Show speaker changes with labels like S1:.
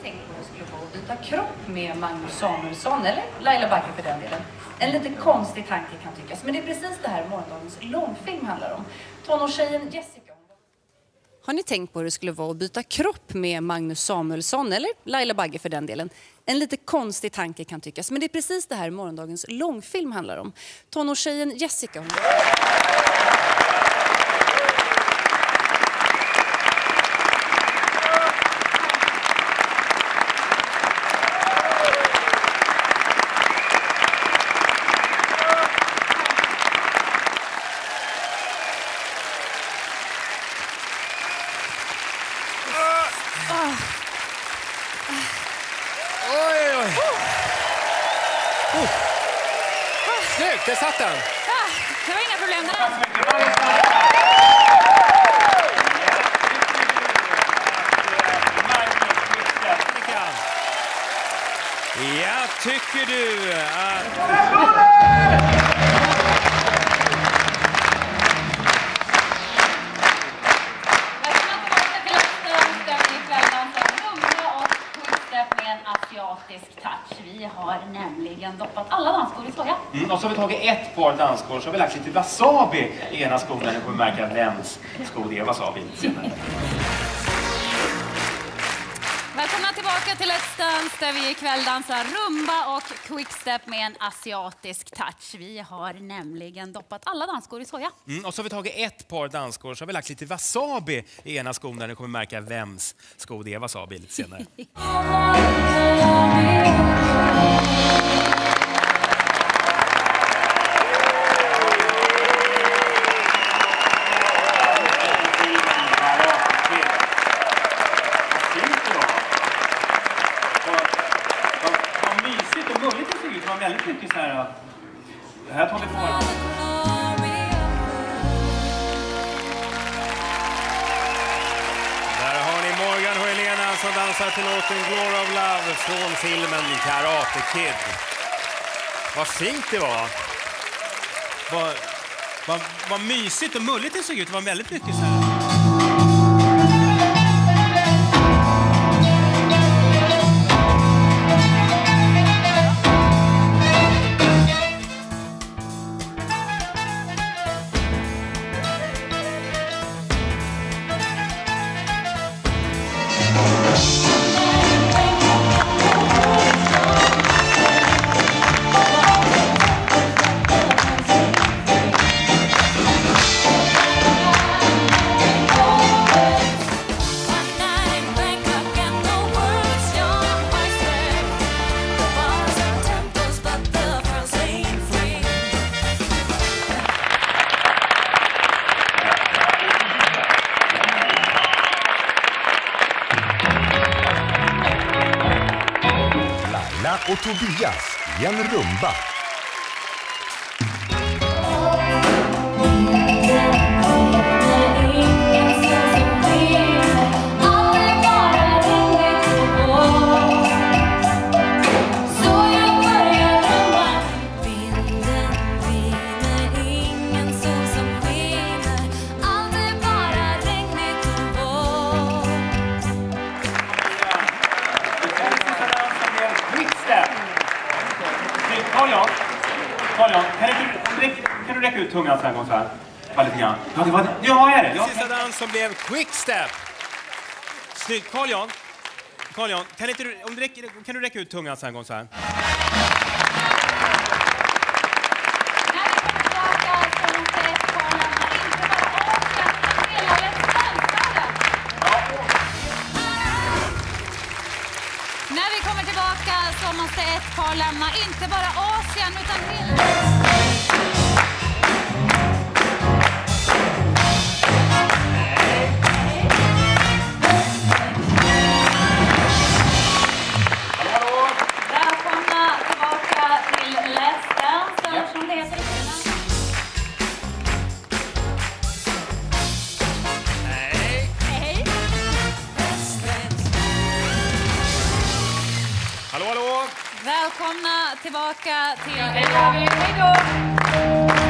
S1: tänkt på hur det skulle vara att byta kropp med Magnus Samuelsson eller Laila Bagge för den delen. En lite konstig tanke kan tyckas, men det är precis det här morgondagens långfilm handlar om. Tonårstjejen Jessica. Har ni tänkt på hur det skulle vara att byta kropp med Magnus Samuelsson eller Laila Bagge för den delen? En lite konstig tanke kan tyckas, men det är precis det här morgondagens långfilm handlar om. Tonårstjejen Jessica.
S2: Snyggt, det satt den.
S3: Ja, det var inga problem där.
S2: Ja, tycker du att...
S3: Vi har nämligen doppat alla dansskor i soja.
S4: Och så har vi tagit ett par dansskor, så har vi lagt lite wasabi i ena skon där ni kommer märka vems sko det är wasabi senare.
S3: Välkomna tillbaka till Let's Dance där vi ikväll dansar rumba och quickstep med en asiatisk touch. Vi har nämligen doppat alla dansskor i soja.
S2: Och så har vi tagit ett par dansskor, så har vi lagt lite wasabi i ena skon där ni kommer märka vems sko det är wasabi lite senare.
S4: Väldigt mycket så här att det här tar vi på.
S2: Där har ni Morgan och Helena som dansar till låten Glory of Love från filmen Karate Kid. Vad fint det var. Vad mysigt och mulligt det såg ut. Det var väldigt mycket så här.
S5: Och Tobias i en rumba.
S4: Carl-Jan, kan du räcka ut tungan så här gång så här? Bara lite grann. Ja, det var det. Ja, är det.
S2: Sista dans som blev quickstep. Snyggt. Carl-Jan, kan du räcka ut tungan så här gång så här?
S3: När vi kommer tillbaka så måste ett par lämna inte bara Asien utan hela... Välkomna tillbaka till Let's Dance som det heter i filmen. Hej!
S2: Hallå!
S3: Välkomna tillbaka till...
S1: Hej då!